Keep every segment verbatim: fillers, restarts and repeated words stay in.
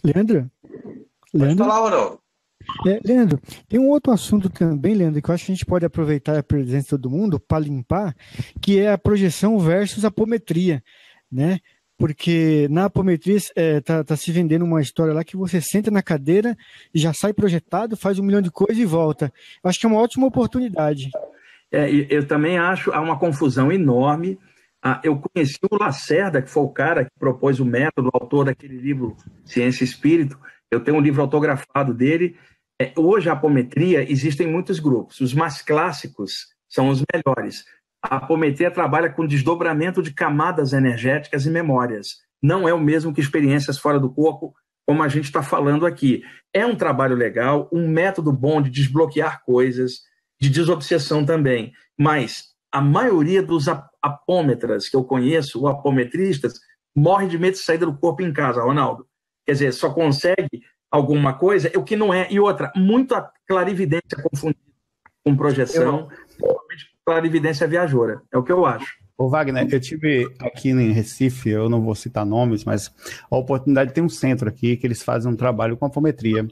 Leandro? Pode Leandro? falar, Ronaldo. É, Leandro, tem um outro assunto também, Leandro, que eu acho que a gente pode aproveitar a presença de todo mundo para limpar, que é a projeção versus apometria, né? Porque na apometria é, tá, tá se vendendo uma história lá que você senta na cadeira e já sai projetado, faz um milhão de coisas e volta. Eu acho que é uma ótima oportunidade. É, eu também acho, há uma confusão enorme. Ah, eu conheci o Lacerda, que foi o cara que propôs o método, o autor daquele livro Ciência e Espírito. Eu tenho um livro autografado dele. É, hoje, a apometria, existem muitos grupos. Os mais clássicos são os melhores. A apometria trabalha com desdobramento de camadas energéticas e memórias. Não é o mesmo que experiências fora do corpo, como a gente está falando aqui. É um trabalho legal, um método bom de desbloquear coisas, de desobsessão também. Mas a maioria dos apômetras que eu conheço, ou apometristas, morre de medo de saída do corpo em casa, Ronaldo. Quer dizer, só consegue alguma coisa, o que não é. E outra, muita clarividência confundida com projeção, principalmente clarividência viajoura. É o que eu acho. Ô Wagner, eu tive aqui em Recife, eu não vou citar nomes, mas a oportunidade tem um centro aqui que eles fazem um trabalho com apometria.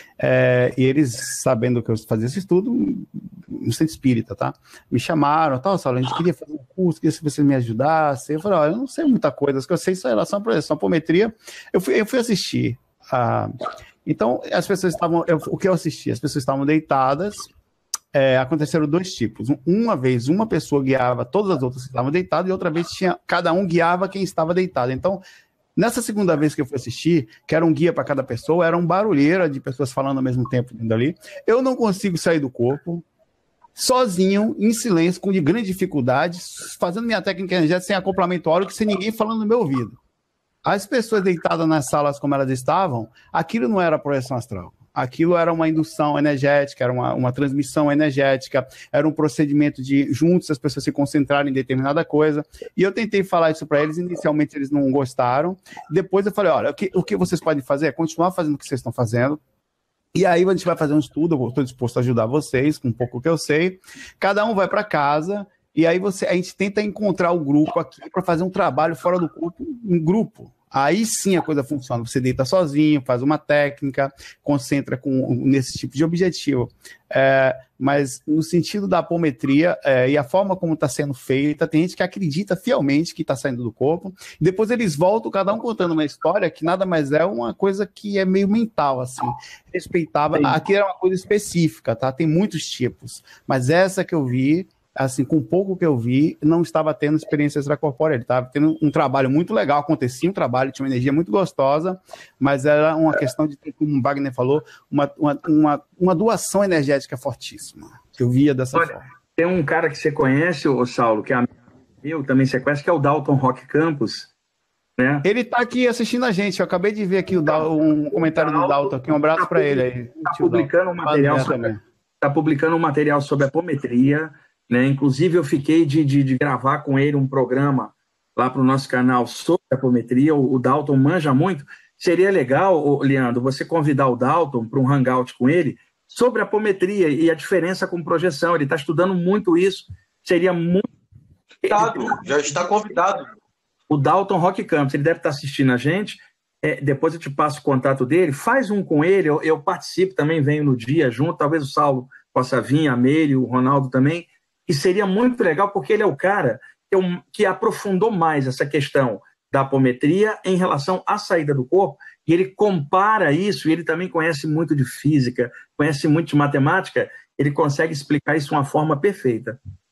É, e eles, sabendo que eu fazia esse estudo, no centro espírita, tá? Me chamaram, tal, Saulo, a gente queria fazer um curso, queria que você me ajudasse. Eu falei, olha, eu não sei muita coisa, as que eu sei só em relação à projeção, apometria. Eu fui, eu fui assistir. A... Então, as pessoas estavam, eu, o que eu assisti? As pessoas estavam deitadas. É, aconteceram dois tipos. Uma vez, uma pessoa guiava todas as outras que estavam deitadas, e outra vez, tinha, cada um guiava quem estava deitado. Então, nessa segunda vez que eu fui assistir, que era um guia para cada pessoa, era um barulheira de pessoas falando ao mesmo tempo dentro ali. Eu não consigo sair do corpo, sozinho, em silêncio, com de grande dificuldade, fazendo minha técnica energética sem acoplamento áurico, sem ninguém falando no meu ouvido. As pessoas deitadas nas salas como elas estavam, aquilo não era projeção astral. Aquilo era uma indução energética, era uma, uma transmissão energética, era um procedimento de juntos as pessoas se concentrarem em determinada coisa. E eu tentei falar isso para eles, inicialmente eles não gostaram. Depois eu falei, olha, o que, o que vocês podem fazer é continuar fazendo o que vocês estão fazendo. E aí a gente vai fazer um estudo, eu estou disposto a ajudar vocês com um pouco que eu sei. Cada um vai para casa e aí você, a gente tenta encontrar o grupo aqui para fazer um trabalho fora do corpo, um grupo. Aí sim a coisa funciona. Você deita sozinho, faz uma técnica, concentra com, nesse tipo de objetivo. É, mas no sentido da apometria é, e a forma como está sendo feita, tem gente que acredita fielmente que está saindo do corpo. Depois eles voltam, cada um contando uma história que nada mais é uma coisa que é meio mental, assim. Respeitava. Aqui era uma coisa específica, tá? Tem muitos tipos. Mas essa que eu vi, assim, com pouco que eu vi, não estava tendo experiência extracorpórea, ele estava tendo um trabalho muito legal, acontecia um trabalho, tinha uma energia muito gostosa, mas era uma questão de ter, como o Wagner falou, uma, uma, uma, uma doação energética fortíssima. Eu via dessa Olha, forma. Tem um cara que você conhece, ô Saulo, que é amigo meu, também você conhece, que é o Dalton Rock Campos, né? Ele está aqui assistindo a gente, eu acabei de ver aqui o Dal, um comentário do Dalton aqui, um abraço tá para ele aí. Está publicando, um material sobre, tá publicando um material sobre apometria, né? Inclusive, eu fiquei de, de, de gravar com ele um programa lá para o nosso canal sobre apometria. O, o Dalton manja muito. Seria legal, Leandro, você convidar o Dalton para um hangout com ele sobre apometria e a diferença com projeção. Ele está estudando muito isso. Seria muito... Já está convidado. O Dalton Rock Campos, ele deve estar assistindo a gente. É, depois eu te passo o contato dele. Faz um com ele. Eu, eu participo também, venho no dia junto. Talvez o Saulo possa vir, a Meire, o Ronaldo também. E seria muito legal, porque ele é o cara que, eu, que aprofundou mais essa questão da apometria em relação à saída do corpo, e ele compara isso, e ele também conhece muito de física, conhece muito de matemática, ele consegue explicar isso de uma forma perfeita.